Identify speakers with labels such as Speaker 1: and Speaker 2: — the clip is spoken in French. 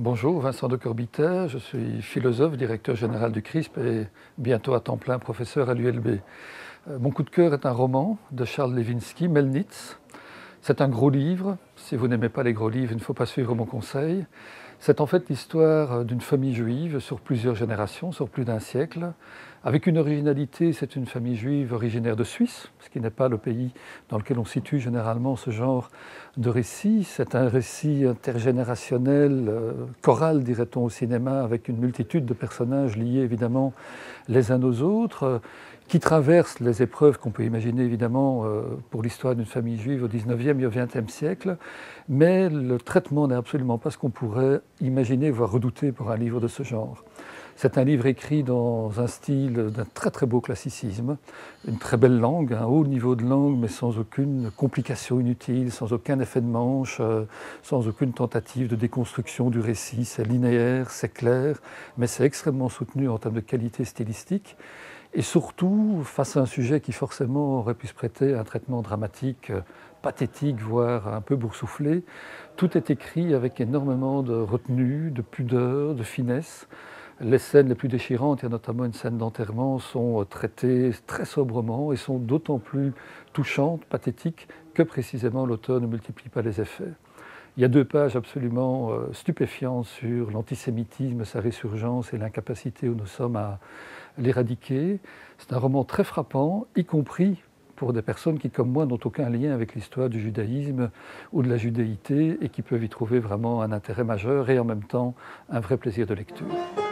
Speaker 1: Bonjour, Vincent de Corbiter, je suis philosophe, directeur général du CRISP et bientôt à temps plein professeur à l'ULB. Mon coup de cœur est un roman de Charles Lewinsky, Melnitz. C'est un gros livre. Si vous n'aimez pas les gros livres, il ne faut pas suivre mon conseil. C'est en fait l'histoire d'une famille juive sur plusieurs générations, sur plus d'un siècle. Avec une originalité, c'est une famille juive originaire de Suisse, ce qui n'est pas le pays dans lequel on situe généralement ce genre de récit. C'est un récit intergénérationnel, choral dirait-on au cinéma, avec une multitude de personnages liés évidemment les uns aux autres, qui traversent les épreuves qu'on peut imaginer évidemment pour l'histoire d'une famille juive au XIXe et au XXe siècle. Mais le traitement n'est absolument pas ce qu'on pourrait imaginer, voire redouter pour un livre de ce genre. C'est un livre écrit dans un style d'un très très beau classicisme, une très belle langue, un haut niveau de langue, mais sans aucune complication inutile, sans aucun effet de manche, sans aucune tentative de déconstruction du récit. C'est linéaire, c'est clair, mais c'est extrêmement soutenu en termes de qualité stylistique. Et surtout, face à un sujet qui forcément aurait pu se prêter à un traitement dramatique, pathétique, voire un peu boursouflé, tout est écrit avec énormément de retenue, de pudeur, de finesse. Les scènes les plus déchirantes, il y a notamment une scène d'enterrement, sont traitées très sobrement et sont d'autant plus touchantes, pathétiques, que précisément l'auteur ne multiplie pas les effets. Il y a 2 pages absolument stupéfiantes sur l'antisémitisme, sa résurgence et l'incapacité où nous sommes à l'éradiquer. C'est un roman très frappant, y compris pour des personnes qui, comme moi, n'ont aucun lien avec l'histoire du judaïsme ou de la judéité et qui peuvent y trouver vraiment un intérêt majeur et en même temps un vrai plaisir de lecture.